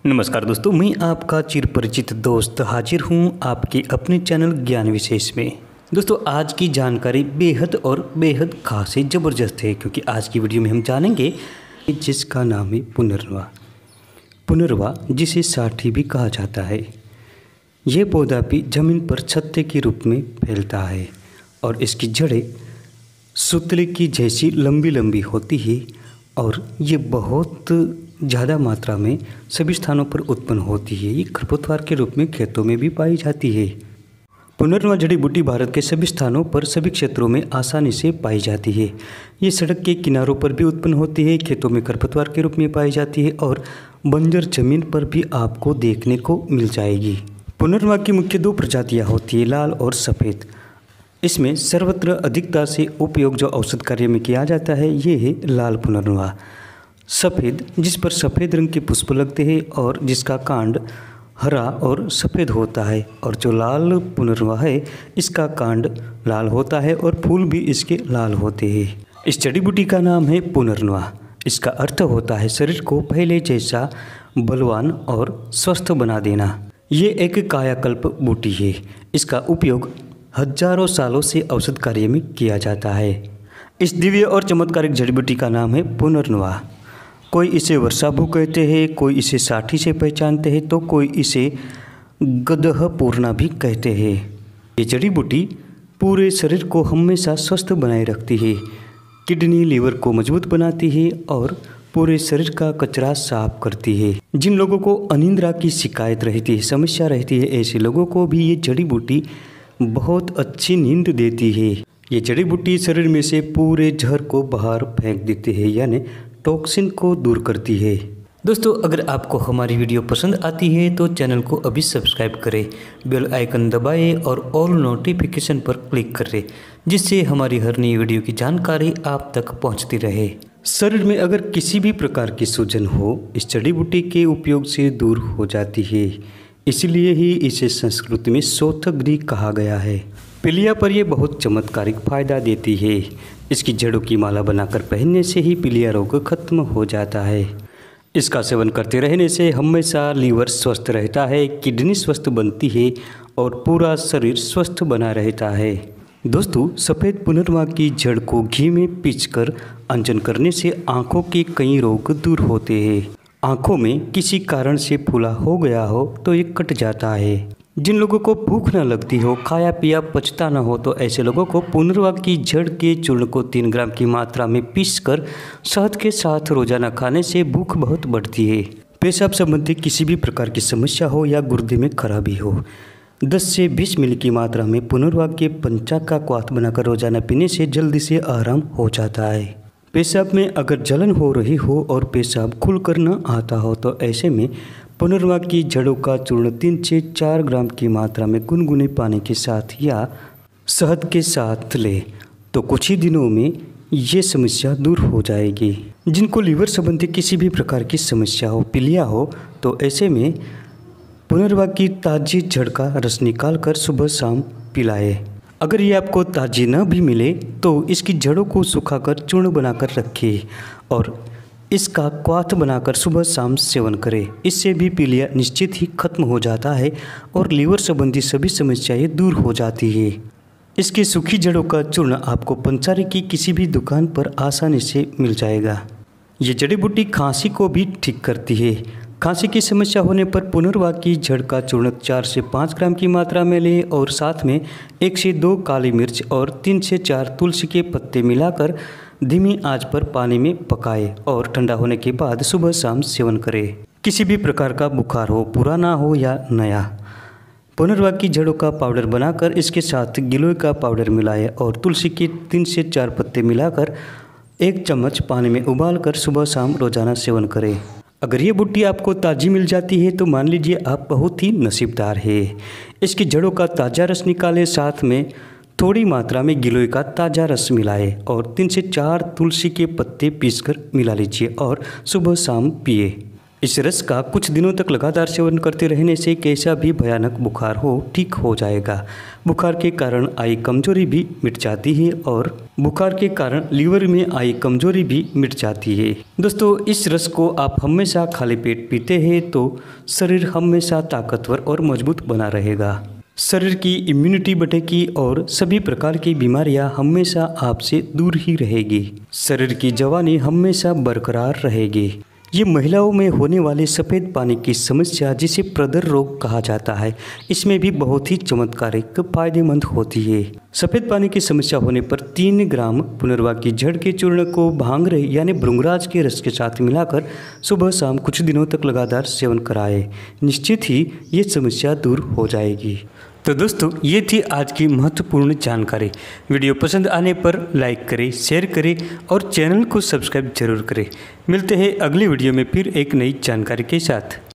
नमस्कार दोस्तों, मैं आपका चिरपरिचित दोस्त हाजिर हूँ आपके अपने चैनल ज्ञान विशेष में। दोस्तों, आज की जानकारी बेहद खास है, ज़बरदस्त है, क्योंकि आज की वीडियो में हम जानेंगे जिसका नाम है पुनर्वा। पुनर्वा जिसे साठी भी कहा जाता है। यह पौधा भी ज़मीन पर छत्ते के रूप में फैलता है और इसकी जड़ें सूतले की जैसी लंबी लंबी होती है और ये बहुत ज़्यादा मात्रा में सभी स्थानों पर उत्पन्न होती है। ये खरपतवार के रूप में खेतों में भी पाई जाती है। पुनर्वा जड़ी बूटी भारत के सभी स्थानों पर सभी क्षेत्रों में आसानी से पाई जाती है। ये सड़क के किनारों पर भी उत्पन्न होती है, खेतों में खरपतवार के रूप में पाई जाती है और बंजर जमीन पर भी आपको देखने को मिल जाएगी। पुनर्वा की मुख्य दो प्रजातियाँ होती है, लाल और सफ़ेद। इसमें सर्वत्र अधिकता से उपयोग जो औषध कार्य में किया जाता है ये है लाल पुनर्वा। सफ़ेद जिस पर सफ़ेद रंग के पुष्प लगते हैं और जिसका कांड हरा और सफ़ेद होता है, और जो लाल पुनर्वा है इसका कांड लाल होता है और फूल भी इसके लाल होते हैं। इस जड़ी बूटी का नाम है पुनर्वा। इसका अर्थ होता है शरीर को पहले जैसा बलवान और स्वस्थ बना देना। ये एक कायाकल्प बूटी है। इसका उपयोग हजारों सालों से औषध कार्य में किया जाता है। इस दिव्य और चमत्कारिक जड़ी बूटी का नाम है पुनर्वा। कोई इसे वर्षाभू कहते हैं, कोई इसे साठी से पहचानते हैं, तो कोई इसे गदह पूर्णा भी कहते हैं। ये जड़ी बूटी पूरे शरीर को हमेशा स्वस्थ बनाए रखती है, किडनी लीवर को मजबूत बनाती है और पूरे शरीर का कचरा साफ करती है। जिन लोगों को अनिद्रा की शिकायत रहती है, समस्या रहती है, ऐसे लोगों को भी ये जड़ी बूटी बहुत अच्छी नींद देती है। ये जड़ी बूटी शरीर में से पूरे जहर को बाहर फेंक देती है, यानी टॉक्सिन को दूर करती है। दोस्तों, अगर आपको हमारी वीडियो पसंद आती है तो चैनल को अभी सब्सक्राइब करें, बेल आइकन दबाएं और ऑल नोटिफिकेशन पर क्लिक करें, जिससे हमारी हर नई वीडियो की जानकारी आप तक पहुंचती रहे। शरीर में अगर किसी भी प्रकार की सूजन हो, इस जड़ी बूटी के उपयोग से दूर हो जाती है। इसलिए ही इसे संस्कृत में शोथग्नि कहा गया है। पीलिया पर यह बहुत चमत्कारिक फायदा देती है। इसकी जड़ों की माला बनाकर पहनने से ही पीलिया रोग खत्म हो जाता है। इसका सेवन करते रहने से हमेशा लीवर स्वस्थ रहता है, किडनी स्वस्थ बनती है और पूरा शरीर स्वस्थ बना रहता है। दोस्तों, सफ़ेद पुनर्वा की जड़ को घी में पीसकर अंजन करने से आँखों के कई रोग दूर होते हैं। आँखों में किसी कारण से फूला हो गया हो तो ये कट जाता है। जिन लोगों को भूख न लगती हो, खाया पिया पचता न हो, तो ऐसे लोगों को पुनर्वा की जड़ के चूर्ण को 3 ग्राम की मात्रा में पीसकर शहद के साथ रोजाना खाने से भूख बहुत बढ़ती है। पेशाब संबंधी किसी भी प्रकार की समस्या हो या गुर्दे में खराबी हो, 10 से 20 मिली की मात्रा में पुनर्वा के पंचा का क्वाथ बनाकर रोजाना पीने से जल्दी से आराम हो जाता है। पेशाब में अगर जलन हो रही हो और पेशाब खुलकर न आता हो, तो ऐसे में पुनर्वा की जड़ों का चूर्ण 3 से 4 ग्राम की मात्रा में गुनगुने पानी के साथ या शहद के साथ ले तो कुछ ही दिनों में ये समस्या दूर हो जाएगी। जिनको लीवर संबंधी किसी भी प्रकार की समस्या हो, पीलिया हो, तो ऐसे में पुनर्वा की ताज़ी जड़ का रस निकाल कर सुबह शाम पिलाए। अगर ये आपको ताज़ी न भी मिले तो इसकी जड़ों को सुखाकर चूर्ण बनाकर रखिए और इसका क्वाथ बनाकर सुबह शाम सेवन करें। इससे भी पीलिया निश्चित ही खत्म हो जाता है और लीवर संबंधी सभी समस्याएं दूर हो जाती है। इसकी सूखी जड़ों का चूर्ण आपको पंसारी की किसी भी दुकान पर आसानी से मिल जाएगा। ये जड़ी बूटी खांसी को भी ठीक करती है। खांसी की समस्या होने पर पुनर्वा की जड़ का चूर्ण 4 से 5 ग्राम की मात्रा में लें और साथ में 1 से 2 काली मिर्च और 3 से 4 तुलसी के पत्ते मिलाकर धीमी आंच पर पानी में पकाएं और ठंडा होने के बाद सुबह शाम सेवन करें। किसी भी प्रकार का बुखार हो, पुराना हो या नया, पुनर्वा की जड़ों का पाउडर बनाकर इसके साथ गिलोय का पाउडर मिलाएं और तुलसी के 3 से 4 पत्ते मिलाकर 1 चम्मच पानी में उबालकर सुबह शाम रोजाना सेवन करें। अगर ये बूटी आपको ताज़ी मिल जाती है तो मान लीजिए आप बहुत ही नसीबदार है। इसकी जड़ों का ताज़ा रस निकालें, साथ में थोड़ी मात्रा में गिलोय का ताज़ा रस मिलाएं और 3 से 4 तुलसी के पत्ते पीसकर मिला लीजिए और सुबह शाम पिए। इस रस का कुछ दिनों तक लगातार सेवन करते रहने से कैसा भी भयानक बुखार हो ठीक हो जाएगा। बुखार के कारण आई कमजोरी भी मिट जाती है और बुखार के कारण लीवर में आई कमजोरी भी मिट जाती है। दोस्तों, इस रस को आप हमेशा खाली पेट पीते हैं तो शरीर हमेशा ताकतवर और मजबूत बना रहेगा। शरीर की इम्यूनिटी बढ़ेगी और सभी प्रकार की बीमारियां हमेशा आपसे दूर ही रहेगी। शरीर की जवानी हमेशा बरकरार रहेगी। ये महिलाओं में होने वाले सफ़ेद पानी की समस्या, जिसे प्रदर रोग कहा जाता है, इसमें भी बहुत ही चमत्कारिक फायदेमंद होती है। सफ़ेद पानी की समस्या होने पर 3 ग्राम पुनर्वा की जड़ के चूर्ण को भांगरे यानी भृंगराज के रस के साथ मिलाकर सुबह शाम कुछ दिनों तक लगातार सेवन कराएं। निश्चित ही ये समस्या दूर हो जाएगी। तो दोस्तों, ये थी आज की महत्वपूर्ण जानकारी। वीडियो पसंद आने पर लाइक करें, शेयर करें और चैनल को सब्सक्राइब जरूर करें। मिलते हैं अगली वीडियो में फिर एक नई जानकारी के साथ।